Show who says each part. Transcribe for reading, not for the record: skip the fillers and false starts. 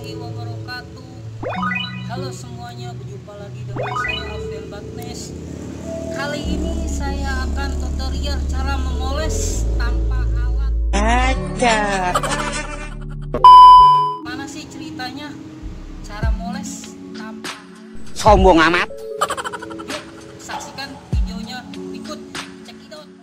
Speaker 1: warahmatullahi wabarakatuh. Halo semuanya, berjumpa lagi dengan saya Alfian Batnes. Kali ini saya akan tutorial cara memoles tanpa alat. Mana sih ceritanya cara moles tanpa alat?
Speaker 2: Sombong amat.
Speaker 1: Yuk saksikan videonya berikut. Check it out.